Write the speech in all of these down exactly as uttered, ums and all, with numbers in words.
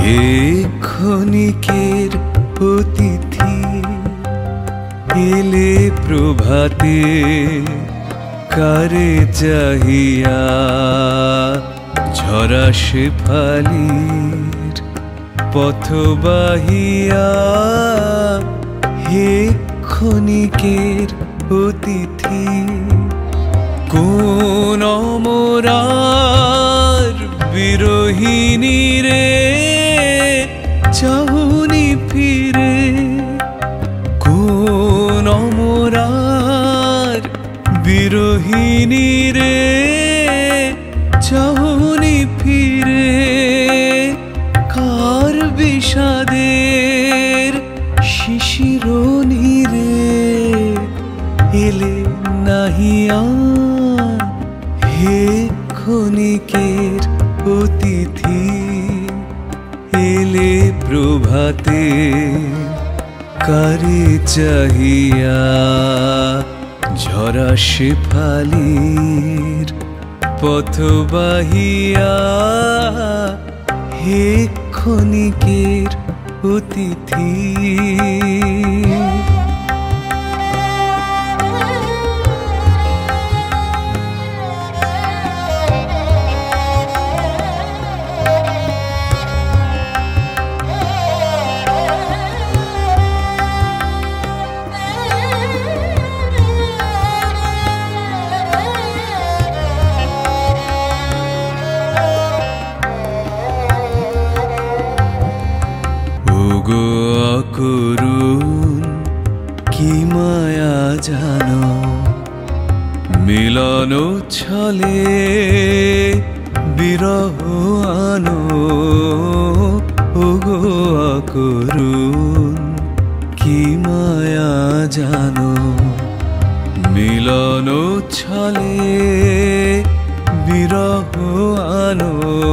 হে ক্ষণিকের অতিথি এলে প্রভাতে কারে চাহিয়া ঝরা শেফালির পথ বাহিয়া হে ক্ষণিকের অতিথি কোন অমরার বিরোহিনী রে চাহুনি ফিরে কোন অমরার বিরোহিনী রে চাহুনি ফিরে কার বিষাদের শিশির নীরে এলে নাহিয়া হে ক্ষণিকের অতিথি এলে প্রভাতে কারে চাহিয়া ঝরা শেফালির পথ বাহিয়া হে ক্ষণিকের অতিথি গো অকরুণ কি মায়া জানো মিলন ছলে বিরহ আনো ও গো অকরুণ কি মায়া জানো মিলন ছলে বিরহ আনো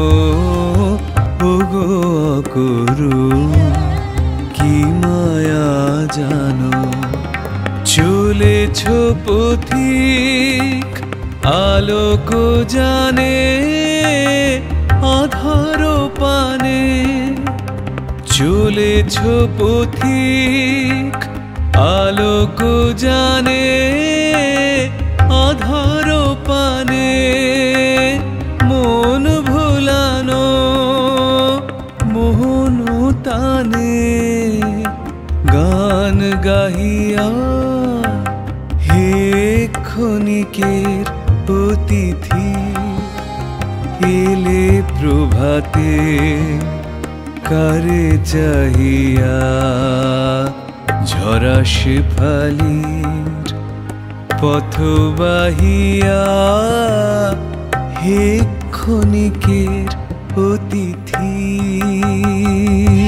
ও গো অকরুণ কি মায়া জানো চলেছ পথিক আলোক জানে আধার পানে চলেছ পথিক আলোক জানে আধার পানে মন ভোলানো মোহন তানে গান গাহিয়া হে ক্ষণিকের অতিথি এলে প্রভাতে কারে চাহিয়া ঝরা শেফালির পথ বাহিয়া হে ক্ষণিকের অতিথি।